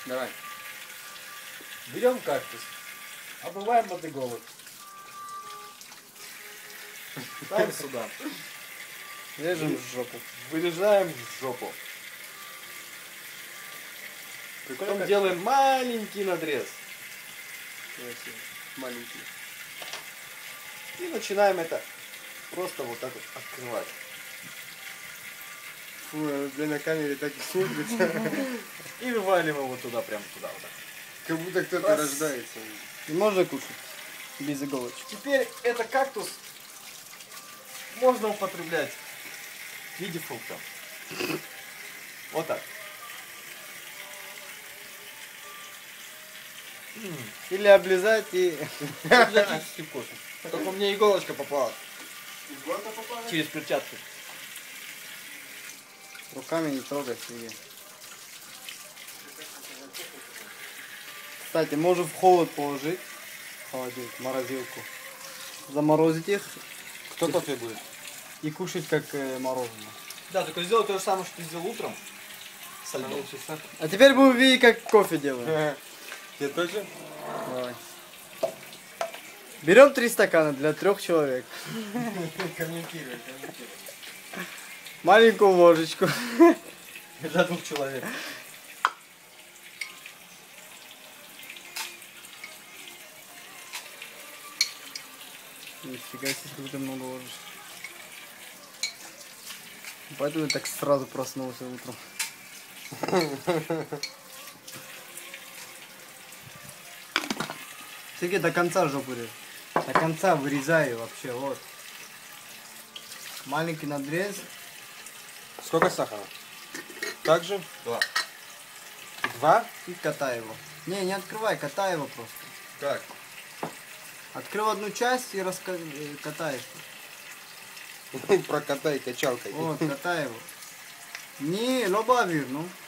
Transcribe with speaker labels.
Speaker 1: Давай.
Speaker 2: Берем кактус, обрываем от иголок. Ставим сюда.
Speaker 1: Режем в жопу.
Speaker 2: Вырезаем жопу. Потом делаем маленький надрез.
Speaker 1: Красиво. Маленький.
Speaker 2: И начинаем это просто вот так вот открывать.
Speaker 1: Фу, блин, на камере так и смотрится.
Speaker 2: И вываливаем его туда, прямо туда вот так.
Speaker 1: Как будто кто-то
Speaker 2: Раз.
Speaker 1: рождается.
Speaker 3: И можно кушать без иголочек.
Speaker 2: Теперь это кактус можно употреблять в виде фрукта. Вот так.
Speaker 3: Или облизать и...
Speaker 2: Экзотический вкус. Только у меня иголочка попала
Speaker 1: Иголка попала?
Speaker 2: через перчатку.
Speaker 3: Руками не трогай себе. Кстати, можно в холод положить. Холодильник, в морозилку. Заморозить их
Speaker 2: Кто кофе будет?
Speaker 3: и кушать как мороженое.
Speaker 2: Да, только сделай то же самое, что ты сделал утром. Со льдом.
Speaker 3: А теперь будем видеть, как кофе делаем.
Speaker 1: Я тоже?
Speaker 3: Давай. Берем 3 стакана для 3 человек.
Speaker 1: Комментируй.
Speaker 3: Маленькую ложечку.
Speaker 2: Для 2 человек.
Speaker 3: Нифига себе, как ты много ложишь. Поэтому я так сразу проснулся утром. Все-таки до конца жопу режь. До конца вырезаю вообще, вот. Маленький надрез.
Speaker 1: Сколько сахара? Так же?
Speaker 2: 2.
Speaker 1: 2?
Speaker 3: И катай его. Не открывай, катай его просто.
Speaker 1: Как?
Speaker 3: Открыл одну часть и катаешь.
Speaker 1: Прокатай качалкой.
Speaker 3: Вот, катай его. Не, лобавир, ну.